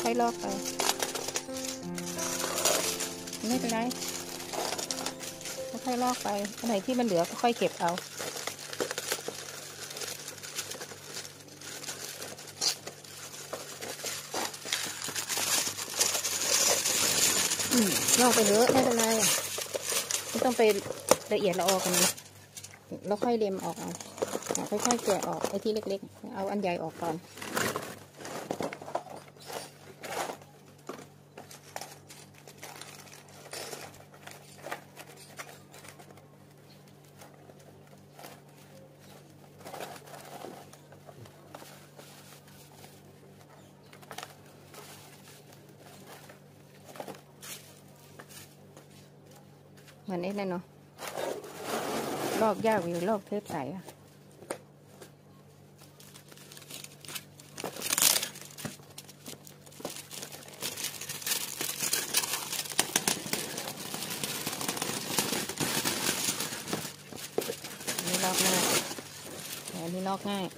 ค่อยลอกไปไม่เป็นไรค่อยลอกไปอันไหนที่มันเหลือก็ค่อยเก็บเอาลอกไปเยอะไม่เป็นไรไม่ต้องไปละเอียดละออกันนะแล้วค่อยเล็มออกเอาค่อยๆแกะออกไอ้ที่เล็กๆเอาอันใหญ่ออกก่อนเหมือนไอ้นั่นเนาะลอกยากอยู่ลอกเทปใสอะนี่ลอกง่ายอันนี้ลอกง่าย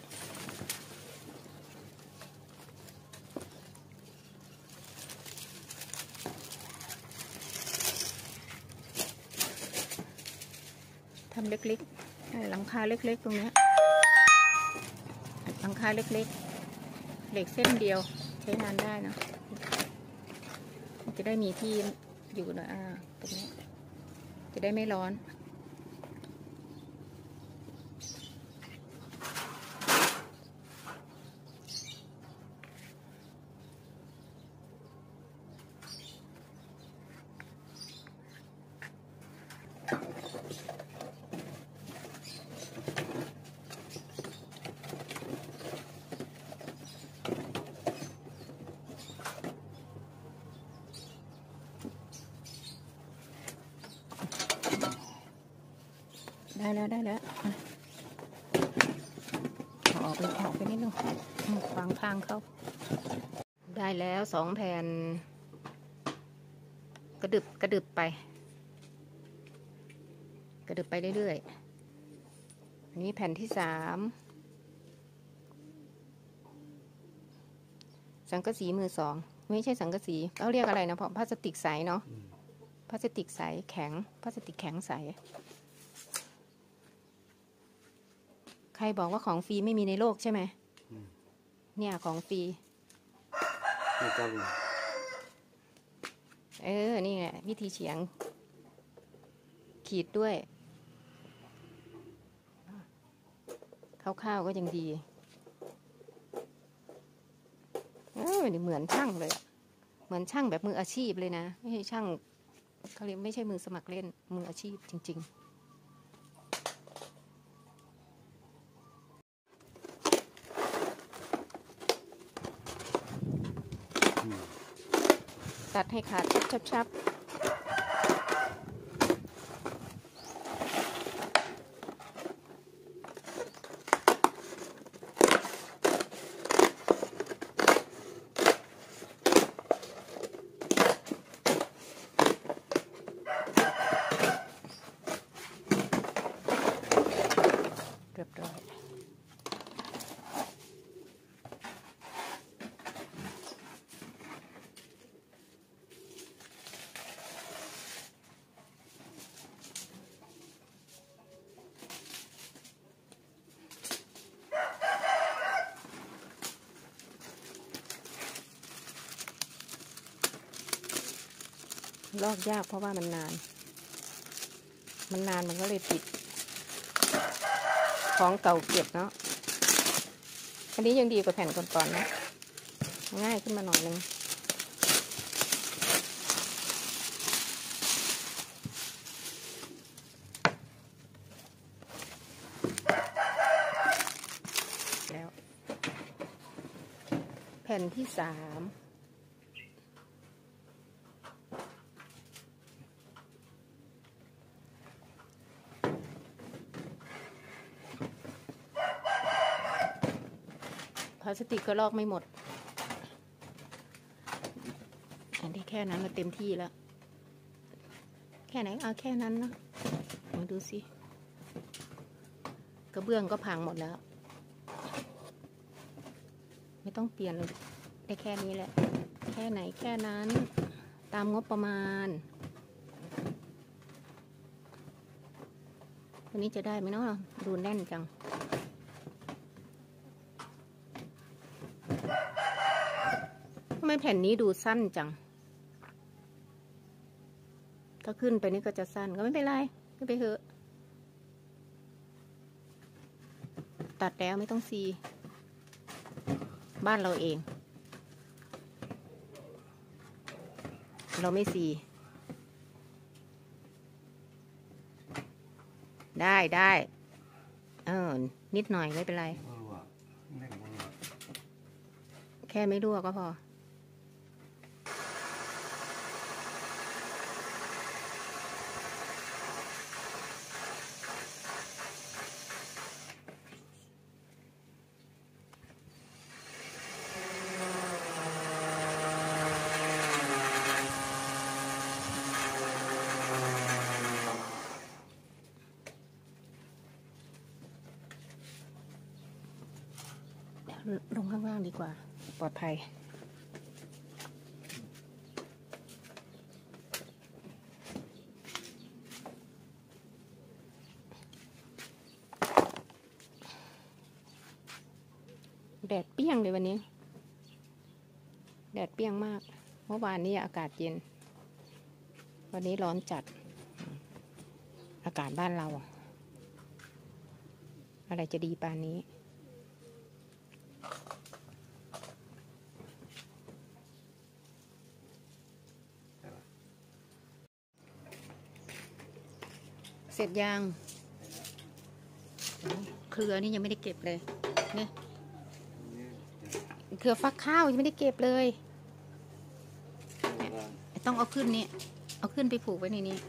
ทำเล็กๆหลังคาเล็กๆตรงนี้หลังคาเล็กๆเหล็กเส้นเดียวใช้งานได้นะจะได้มีที่อยู่หน่อยตรงนี้จะได้ไม่ร้อนได้แล้วออกไปนิดนึงขวางทางเขาได้แล้ว2 แผ่นกระดึบไปเรื่อยๆอันนี้แผ่นที่3สังกะสีมือ2ไม่ใช่สังกะสีเขาเรียกอะไรนะเพราะพลาสติกใสเนาะพลาสติกใสแข็งพลาสติกแข็งใสใครบอกว่าของฟรีไม่มีในโลกใช่ไหมเนี่ยของฟรีนี่ไงวิธีเฉียงขีดด้วยคร่าวๆก็ยังดีเหมือนช่างเลยเหมือนช่างแบบมืออาชีพเลยนะไม่ใช่ช่างเขาเรียกไม่ใช่มือสมัครเล่นมืออาชีพจริงๆตัดให้ขาดชับเรียบร้อยลอกยากเพราะว่ามันนานมันก็เลยติดของเก่าเก็บเนาะอันนี้ยังดีกว่าแผ่นก่อนๆนะง่ายขึ้นมาหน่อยนึงแล้วแผ่นที่3พลาสติกก็ลอกไม่หมดอันที่แค่นั้นมาเต็มที่แล้วแค่ไหนเอาแค่นั้นนะมาดูสิกระเบื้องก็พังหมดแล้วไม่ต้องเปลี่ยนเลยได้แค่นี้แหละแค่ไหนแค่นั้นตามงบประมาณวันนี้จะได้ไหมเนาะดูแน่นจังทำไมแผ่นนี้ดูสั้นจังถ้าขึ้นไปนี่ก็จะสั้นก็ไม่เป็นไรก็ไปเถอะตัดแล้วไม่ต้องซีบ้านเราเองเราไม่ซีได้นิดหน่อยไม่เป็นไรแค่ไม่รั่วก็พอลงข้างล่างดีกว่าปลอดภัยแดดเปรี้ยงเลยวันนี้แดดเปรี้ยงมากเมื่อวานนี้อากาศเย็นวันนี้ร้อนจัดอากาศบ้านเราอะไรจะดีปานนี้เสร็จยังเครือนี่ยังไม่ได้เก็บเลยนี่เครือฟักข้าวยังไม่ได้เก็บเลยต้องเอาขึ้นนี่เอาขึ้นไปผูกไว้ในนี้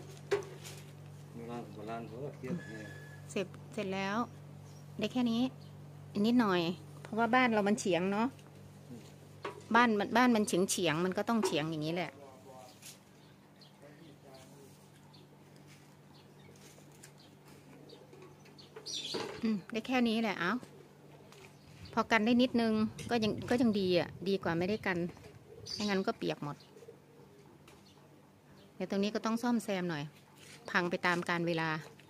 เสร็จแล้วได้แค่นี้นิดหน่อยเพราะว่าบ้านเรามันเฉียงเนาะบ้านมันเฉียงมันก็ต้องเฉียงอย่างนี้แหละได้แค่นี้แหละเอาพอกันได้นิดนึงก็ยังดีดีกว่าไม่ได้กันไม่งั้นก็เปียกหมดเดี๋ยวตรงนี้ก็ต้องซ่อมแซมหน่อยพังไปตามกาลเวลา